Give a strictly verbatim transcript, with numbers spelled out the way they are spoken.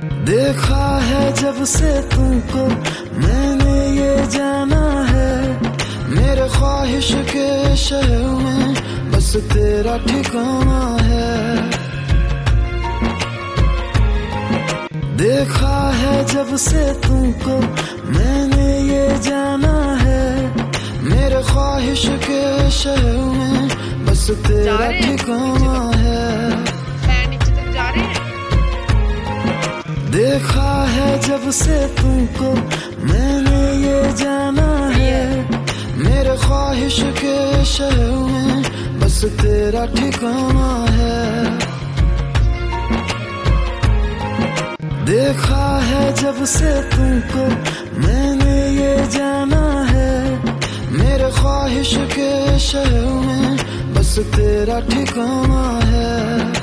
देखा है जब से तुमको मैंने ये जाना है, मेरे ख्वाहिश के शहर में बस तेरा ठिकाना है। देखा है जब से तुमको मैंने ये जाना है, मेरे ख्वाहिश के शहर में बस तेरा ठिकाना है। देखा है जब से तुमको मैंने ये जाना है, मेरे ख्वाहिश के शहर में बस तेरा ठिकाना है। देखा है जब से तुमको मैंने ये जाना है, मेरे ख्वाहिश के शहर में बस तेरा ठिकाना है।